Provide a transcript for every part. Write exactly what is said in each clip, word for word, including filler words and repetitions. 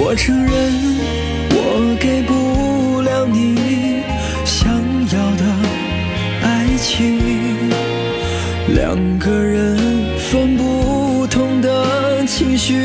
我承认，我给不了你想要的爱情。两个人分不同的情绪，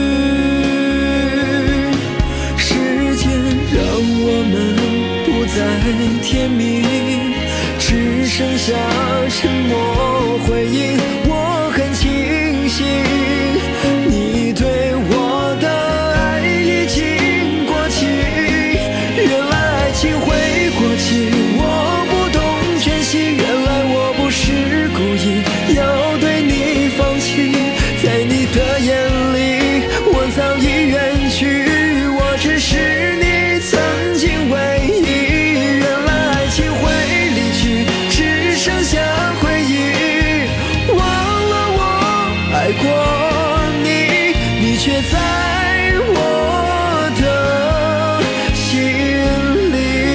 时间让我们不再甜蜜，只剩下沉默回应。我很庆幸你对我的爱已经过期，原来爱情会过期，我不懂珍惜，原来我不是故意要对你放弃，在你的眼里我早已远去，我只是你曾经唯一，原来爱情会离去，只剩下回忆，忘了我爱过你，你却在我的心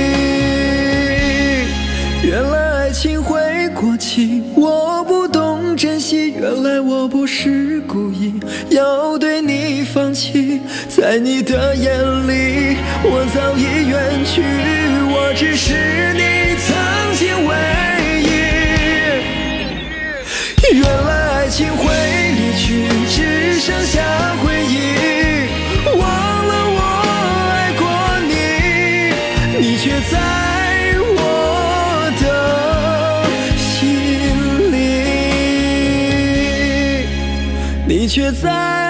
里。原来爱情会过期，我不懂珍惜，原来我不是故意要对你放弃，在你的眼里我早已远去，我只是你曾经唯一。原来爱情会离去，只剩下回忆，忘了我爱过你，你却在我的心里，你却在